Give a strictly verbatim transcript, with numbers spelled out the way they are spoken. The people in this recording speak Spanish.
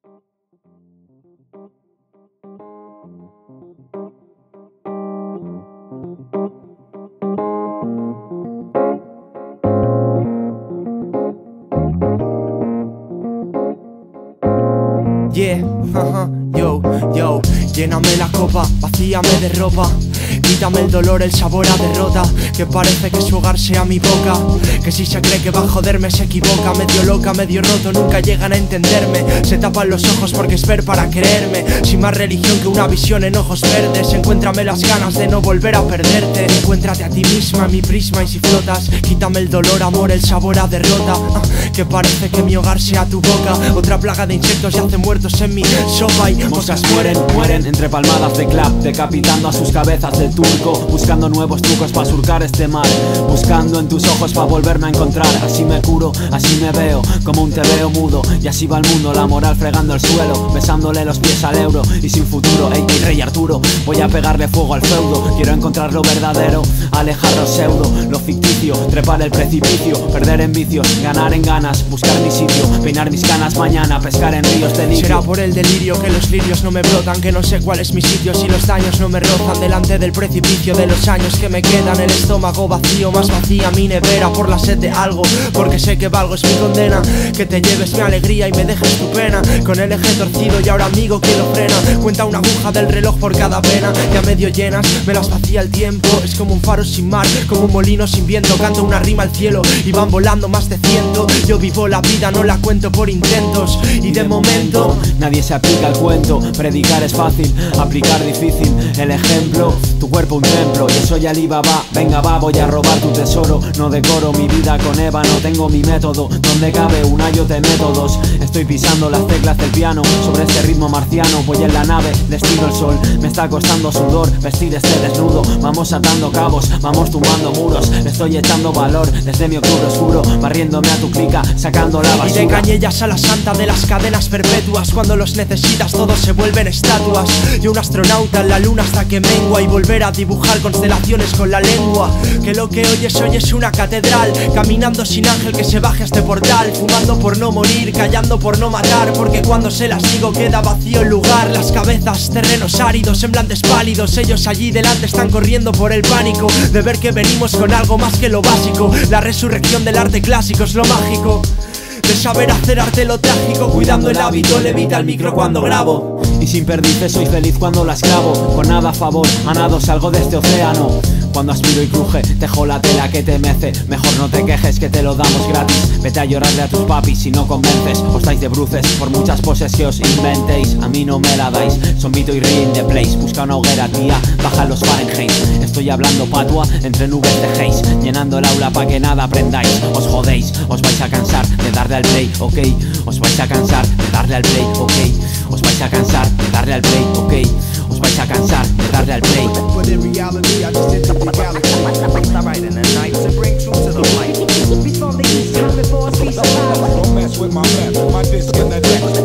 Yeah, uh-huh, yo, yo. Lléname la copa, vacíame de ropa. Quítame el dolor, el sabor a derrota. Que parece que su hogar sea mi boca. Que si se cree que va a joderme se equivoca. Medio loca, medio roto, nunca llegan a entenderme. Se tapan los ojos porque es ver para quererme. Sin más religión que una visión en ojos verdes. Encuéntrame las ganas de no volver a perderte. Encuéntrate a ti misma, mi prisma, y si flotas, quítame el dolor, amor, el sabor a derrota. ah, Que parece que mi hogar sea tu boca. Otra plaga de insectos yacen muertos en mi sopa. Y moscas mueren, mueren entre palmadas de clap, decapitando a sus cabezas del turco, buscando nuevos trucos para surcar este mar, buscando en tus ojos para volverme a encontrar. Así me curo, así me veo, como un tebeo mudo. Y así va el mundo, la moral fregando el suelo, besándole los pies al euro y sin futuro. Ey, el rey Arturo, voy a pegarle fuego al feudo. Quiero encontrar lo verdadero, alejar lo pseudo, lo ficticio, trepar el precipicio, perder en vicios, ganar en ganas, buscar mi sitio, peinar mis canas mañana, pescar en ríos de litio. Será por el delirio que los lirios no me brotan, que no sé cuál es mi sitio si los daños no me rozan. Delante del precipicio de los años que me quedan, el estómago vacío, más vacía mi nevera por la sed de algo, porque sé que valgo es mi condena. Que te lleves mi alegría y me dejes tu pena, con el eje torcido y ahora amigo que lo frena. Cuenta una aguja del reloj por cada pena, ya medio llenas, me las vacía el tiempo. Es como un faro sin mar, como un molino sin viento. Canto una rima al cielo y van volando más de ciento. Yo vivo la vida, no la cuento por intentos. Y de momento nadie se aplica al cuento. Predicar es fácil, aplicar difícil. El ejemplo, tu cuerpo un templo. Yo soy Alibaba, venga va, voy a robar tu tesoro. No decoro mi vida con Eva, no tengo mi método. Donde cabe un ayo de métodos. Estoy pisando las teclas del piano sobre este ritmo marciano. Voy en la nave, destino el sol. Me está costando sudor vestir este desnudo. Vamos atando cabos, vamos tumbando muros. Le estoy echando valor desde mi octubre oscuro, barriéndome a tu clica, sacando la basura. Y de cañellas a la santa de las cadenas perpetuas. Cuando los necesitas todos se vuelven estatuas. Yo un astronauta en la luna hasta que mengua, y volver a dibujar constelaciones con la lengua. Que lo que oyes hoy es una catedral, caminando sin ángel que se baje este portal. Fumando por no morir, callando por no matar, porque cuando se las digo queda vacío el lugar. Las cabezas, terrenos áridos, semblantes pálidos. Ellos allí delante están corriendo por el pánico de ver que venimos con algo más que lo básico. La resurrección del arte clásico es lo mágico, de saber hacer arte lo trágico. Cuidando el hábito, levita el micro cuando grabo. Y sin perdices soy feliz cuando la esclavo. Con nada a favor, a nado salgo de este océano. Cuando aspiro y cruje, tejo la tela que te mece. Mejor no te quejes que te lo damos gratis. Vete a llorarle a tus papis si no convences. Os dais de bruces por muchas poses que os inventéis. A mí no me la dais, son Vito y Rin the place. Busca una hoguera tía, baja los Fahrenheit. Estoy hablando patua entre nubes de haze, llenando el aula pa' que nada aprendáis. Os jodéis, os vais a cansar de darle al play, ok. Os vais a cansar de darle al play, ok. Os vais a cansar de darle al play, ok. Os vais a cansar de darle al play. But in reality, I just hit the reality. Alright, in the night to bring truth to the light. Before the east, time before speech. Don't mess with my man, my disc in the deck.